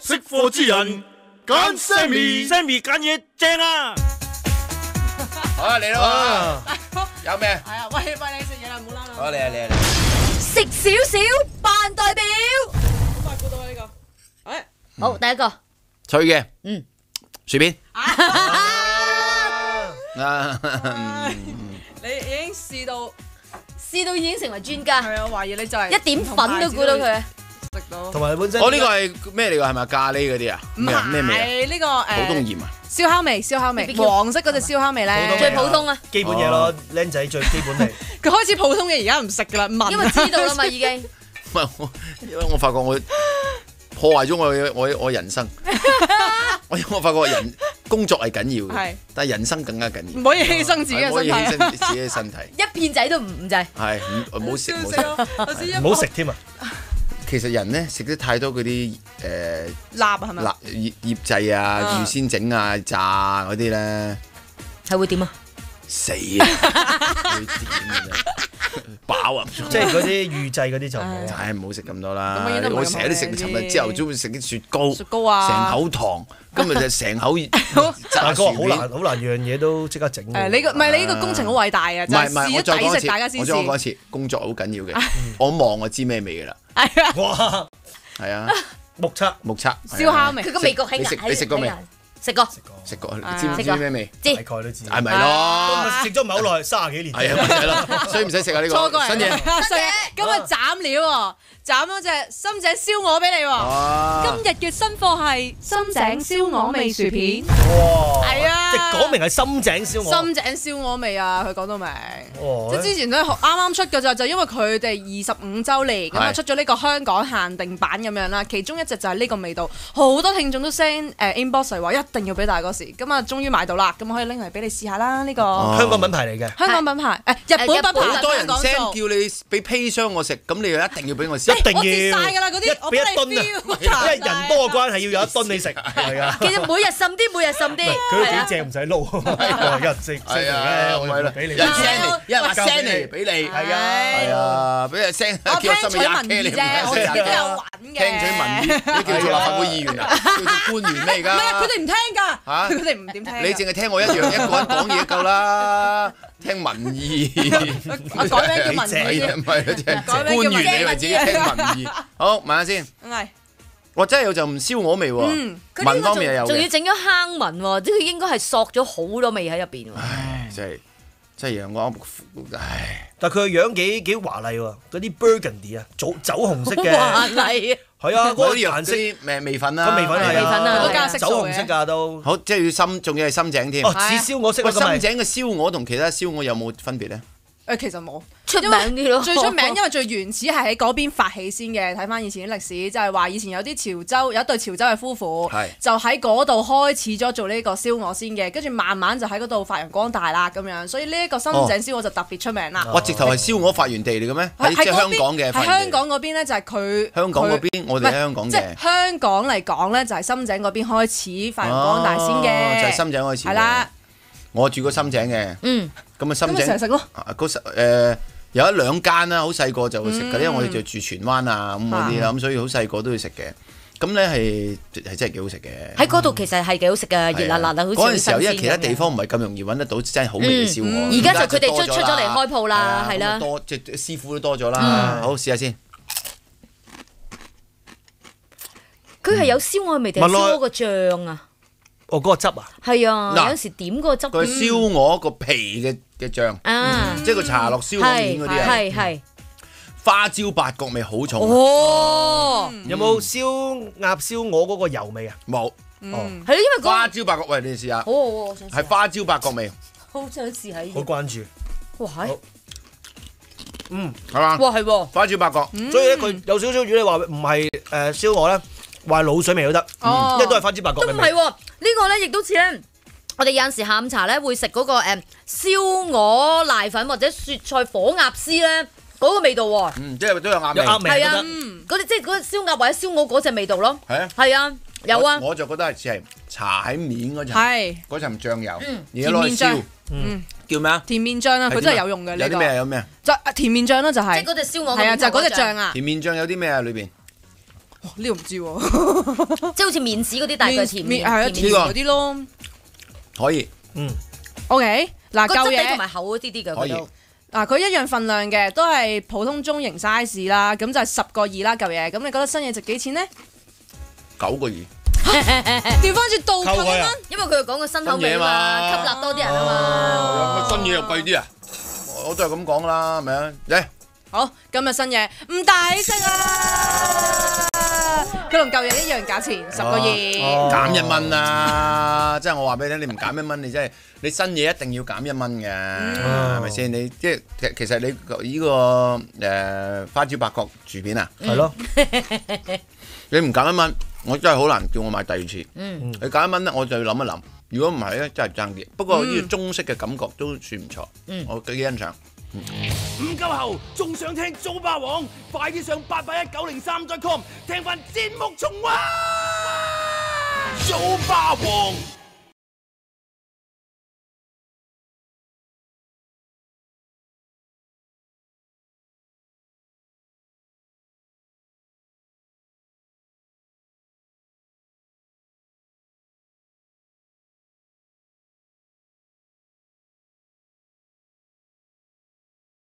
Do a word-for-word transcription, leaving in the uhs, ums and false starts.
識貨之人揀 Sammy，Sammy 揀嘢正啊！ 好啊，嚟啦！有咩？ 係啊，喂喂，你食嘢啦，唔好啦。 好，嚟啊嚟啊嚟！ 食少少扮代表。 好快估到啊呢個。誒， 好，第一個。 脆嘅。 嗯。 薯片。 啊！你已經試到， 試到已經成為專家。 係啊，懷疑你就係一點粉都估到佢。 食到。 同埋本身。 我呢個係咩嚟㗎？係咪咖喱嗰啲啊？ 唔係咩味啊？ 呢個誒。 普通鹽啊。 燒烤味，燒烤味，黃色嗰隻燒烤味咧， 最普通啊， 基本嘢咯，僆仔最基本嚟。 佢開始普通嘅，而家唔食噶啦，聞。 因為知道啦嘛，已經。 唔係我，因為我發覺我破壞咗我我我人生。我因為我發覺人工作係緊要嘅，但係人生更加緊要。 唔可以犧牲自己嘅身體。 唔可以犧牲自己嘅身體。 一片仔都唔唔制。 係唔唔好食，唔好食， 唔好食添啊！ 其實人咧食得太多嗰啲誒辣係咪？ 辣醃醃製啊、預先整啊、炸嗰啲咧， 係會點啊？ 死啊！會點啊？飽啊！ 即係嗰啲預製嗰啲就唔好。 唉，唔好食咁多啦！我成日都食，尋日朝頭早會食啲雪糕， 雪糕啊， 成口糖。今日就成口大哥好難好難樣嘢都即刻整。 誒，你個唔係你呢個工程好偉大啊！就係試一抵食，大家先試。 我再講一次，工作好緊要嘅。我望我知咩味㗎啦。 係啊！ 哇！ 係啊！ 目測目測。 燒烤味， 佢個味覺興。 你食你食過未？ 食過。 食過。你知唔知咩味？ 知。 大概都知。 係咪咯？ 食咗唔係好耐，三十幾年。 係啊，咪係咯，所以唔使食啊呢個新嘢。 新嘢，今日斬料喎！斬咗隻深井燒鵝俾你喎！今日嘅新貨係深井燒鵝味薯片。 哇！ 係啊！ 即係講明係深井燒鵝。 深井燒鵝味啊！佢講到明。 哦。 即係之前都啱啱出嘅咋，就因為佢哋二十五週年咁啊，出咗呢個香港限定版咁樣啦。其中一隻就係呢個味道，好多聽眾都 send 誒 inbox 嚟話一定要俾大哥試。咁啊，終於買到啦，咁可以拎嚟俾你試下啦。呢個香港品牌嚟嘅。 香港品牌誒日本品牌。 好多人 send 叫你俾砒霜我食，咁你又一定要俾我試。 一定要， 我食晒㗎啦嗰啲，我俾一噸啊！因為人多嘅關係，要有一噸你食，係啊。 其實每日滲啲，每日滲啲。 佢都幾正，唔使撈，一人食係啊，我咪俾你。一人 send 嚟，一人話 send 嚟俾你。係啊，係啊，俾人 send。 我聽取民意啫，我自己都有揾嘅。 聽取民意，你叫做立法會議員啊？叫做官員咩而家？ 唔係，佢哋唔聽㗎。嚇！佢哋唔點聽。 你淨係聽我一樣，一個人講嘢夠啦。聽民意， 我改名叫民意， 唔係即係官員，你為自己聽民意。好，問下先。 係。 我真係有陣唔燒鵝味喎。聞方面又有嘅。 仲要整咗坑紋喎，即係佢應該係索咗好多味喺入邊喎。 唉，真係真係讓我唉。 但係佢個樣幾幾華麗喎，嗰啲 burgundy 啊，酒酒紅色嘅。 華麗。 係啊，嗰啲顏色誒味粉啦， 個味粉係啊， 都加色素嘅。 酒紅色㗎都。 好，即係要深，仲要係深井添。 哦，似燒鵝色啊！ 深井嘅燒鵝同其他燒鵝有冇分別咧？ 誒，其實冇。 出名啲咯， 最出名因為最原始係喺嗰邊發起先嘅。睇翻以前啲歷史，就係話以前有啲潮州有一對潮州嘅夫婦，就喺嗰度開始咗做呢個燒鵝先嘅，跟住慢慢就喺嗰度發揚光大啦咁樣。所以呢一個深井燒鵝就特別出名啦。 哇！直頭係燒鵝發源地嚟嘅咩？喺即係香港嘅。 喺香港嗰邊咧就係佢。 香港嗰邊，我哋香港嘅。 即係香港嚟講咧，就係深井嗰邊開始發揚光大先嘅。 就係深井開始。 係啦。 我住過深井嘅。 嗯。 咁啊，深井。 咁咪成日食咯。 嗰時誒。有一兩間啦，好細個就會食嘅，因為我哋就住荃灣啊咁嗰啲啦，咁所以好細個都要食嘅。咁咧係係真係幾好食嘅。 喺嗰度其實係幾好食嘅，熱辣辣啊，好似嗰陣時候，因為其他地方唔係咁容易揾得到真係好味嘅燒鵝。 而家就佢哋出出咗嚟開鋪啦，係啦。 多即係師傅都多咗啦。好，試下先。 佢係有燒鵝味定係燒鵝個醬啊？ 哦，嗰個汁啊？ 係啊，有陣時點嗰個汁。 佢燒鵝個皮嘅嘅醬，即係個搽落燒鵝面嗰啲啊。 係係。 花椒八角味好重。 哦。 有冇燒鴨燒鵝嗰個油味啊？ 冇。 哦。係咯，因為花椒八角味，你試下。 好好，我想試。 係花椒八角味。 好想試下。 好關注。 哇係。 嗯，係嘛？ 哇係喎。 花椒八角。 所以咧，佢有少少，如果你話唔係誒燒鵝咧。話滷水味都得，因為都係花椒八角嘅味。 都唔係喎，呢個咧亦都似咧，我哋有陣時下午茶咧會食嗰個誒燒鵝瀨粉或者雪菜火鴨絲咧嗰個味道喎。 嗯，即係都有鴨味。 有鴨味係啊，嗰啲即係嗰燒鴨或者燒鵝嗰隻味道咯。 係啊。 係啊，有啊。 我就覺得係似係搽喺面嗰層， 係嗰層醬油，而家攞嚟燒。 嗯。叫咩啊？ 甜麵醬啊，佢真係有用嘅呢個。 有啲咩啊？有咩啊？ 就甜麵醬咯，就係。 即係嗰隻燒鵝。 係啊，就係嗰隻醬啊。 甜麵醬有啲咩啊？裏邊？ 呢個唔知喎， 即係好似面紙嗰啲大概甜面， 係啊甜嗰啲咯。 可以， 嗯 ，OK，嗱嚿嘢同埋厚啲啲嘅佢都。 嗱佢一樣份量嘅，都係普通中型 size 啦，咁就係十個二啦嚿嘢。咁你覺得新嘢值幾錢呢？ 九個二。 調翻轉倒扣一蚊， 因為佢講個新口味嘛，吸納多啲人啊嘛。 新嘢又貴啲啊！我都係咁講啦，係咪啊？嚟， 好，今日新嘢唔抵食啊！佢同舊嘢一樣價錢，十個二， 減一蚊啊！即係我話俾你聽，你唔減一蚊，你真係你新嘢一定要減一蚊嘅，係咪先？你即係其實你呢個誒花椒八角薯片啊， 係咯， 你唔減一蚊，我真係好難叫我買第二次。你減一蚊咧，我就要諗一諗。如果唔係咧，真係爭啲。不過呢個中式嘅感覺都算唔錯，我幾欣賞。 唔夠喉，仲想聽早霸王？快啲上八八一九零三 dot com 聽翻節目重溫。早霸王。